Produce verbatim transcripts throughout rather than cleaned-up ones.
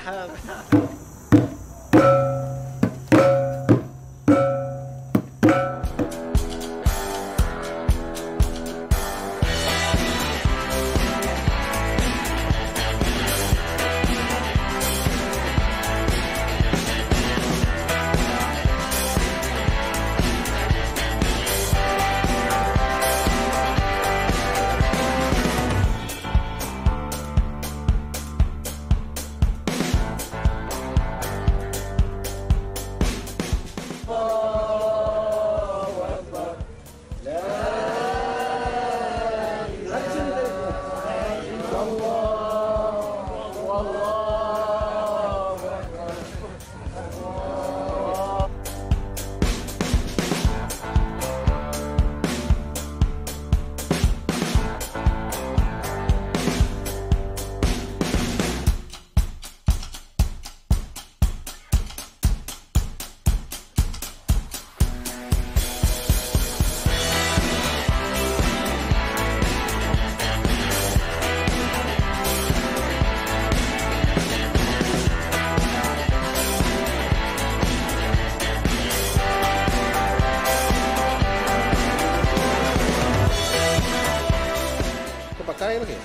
Pakai lagi.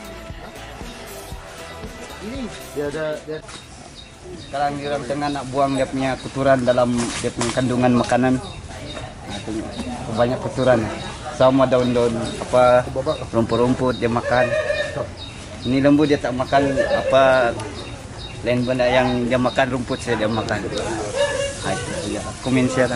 Ini dia ada dia sekarang dia tengah nak buang dia punya kotoran dalam dia punya kandungan makanan. Nah, itu banyak kotoran sama daun-daun apa rumput-rumput dia makan. Ini lembu dia tak makan apa lain benda yang dia makan rumput saja dia makan. Nah, itu dia komen saya.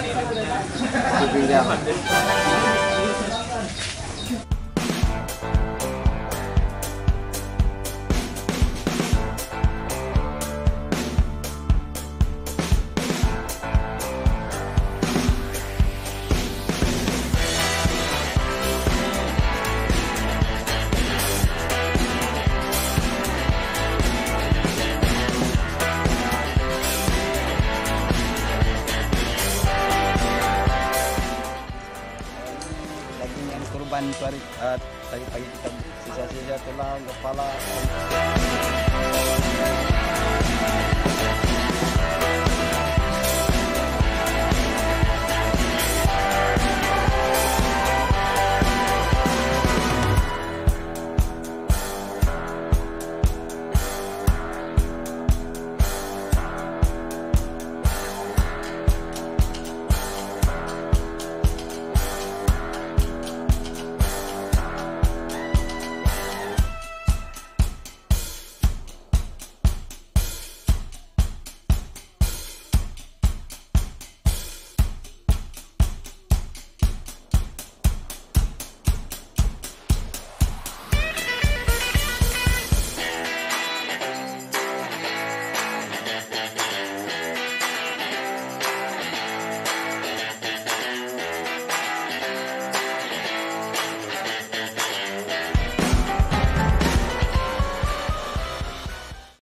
Korban tadi uh, tadi pagi kita sisa-sisa tulang kepala.